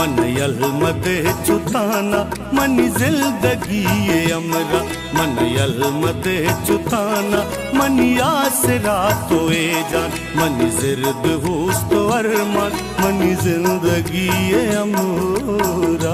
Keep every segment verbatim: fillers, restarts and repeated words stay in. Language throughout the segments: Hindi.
मन यलमदे चुताना मनी जिंदगी ये अमरा मन यलमदे चुताना मनी आसरा तो ए जान मनी जिर्द हुस तो अरमान मनी जिंदगी ये अमरा।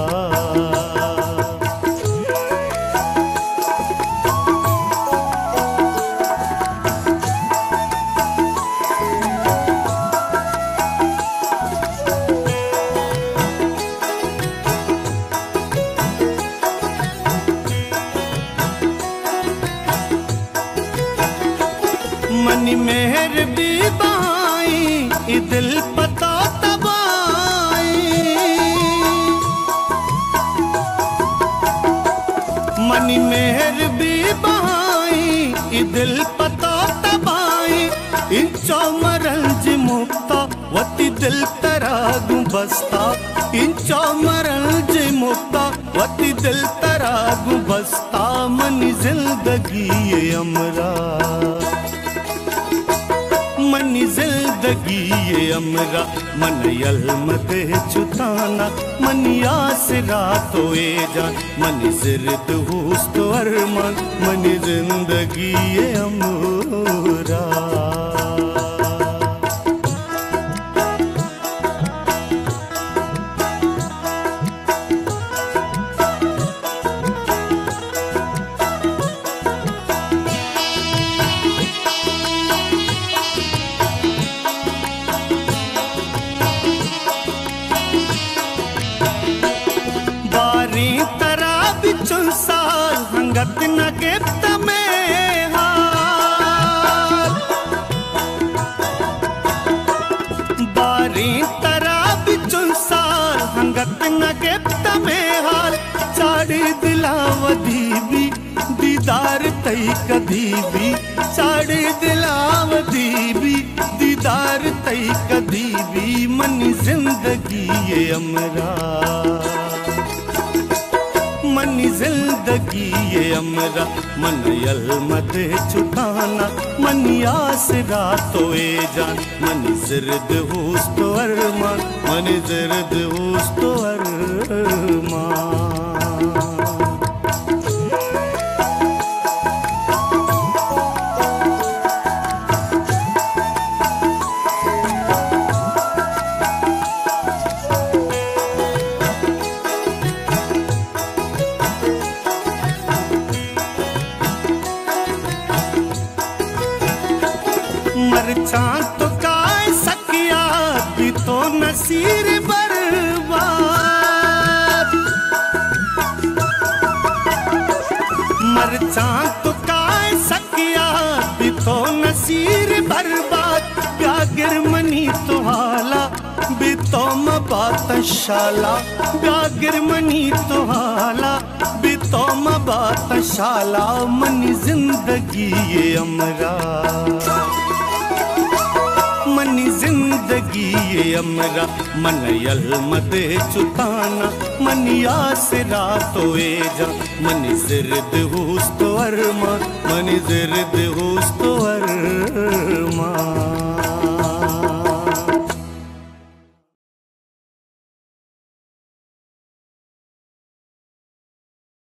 मनी मेहर भी बाई ई दिल पता तबाई मनी मेहर भी बाई ई दिल पता तबाई इंचो मरल जी मुक्ता वती दिल तरागू बस्ता इंचो मरल जी मुक्ता वती दिल तरागू बस्ता मनी जिंदगी ये अमरा मनी जिंदगी ये अमरा मन यलमदे चुताना मनी आसरा तो ए जान मनी जिर्द हुस तो अरमान मनी जिंदगी ये अमरा। साल हंगत न गिफ्त में हाल बारी तरह बिचुन साल हंगत न गिफ्त में हाल चाड़ी दिलावदी भी दीदार तई कदी भी चाड़ी दिलावदी भी दीदार तई कदी भी मनी जिंदगी ये अमरा मनी जिंदगी ये अमरा मन यलमदे चुताना मनी आसरा तो ए जान मनी जिर्द हुस तो अरमान मनी जिर्द हुस तो अरमान। मरचां तो काय सकिया भी तो नसीर बर्बाद मरचां तो काय सकिया भी तो नसीर बर्बाद गागिर मनी तो हाला भी तो मबात शाला गागिर मनी तो हाला भी तो मबात शाला मनी जिंदगी ये अमरा मनी जिंदगी ये अमरा मन यलमदे चुताना मनी आसरा तो ए जा मनी जिर्द हुस तो अरमान मनी जिर्द हुस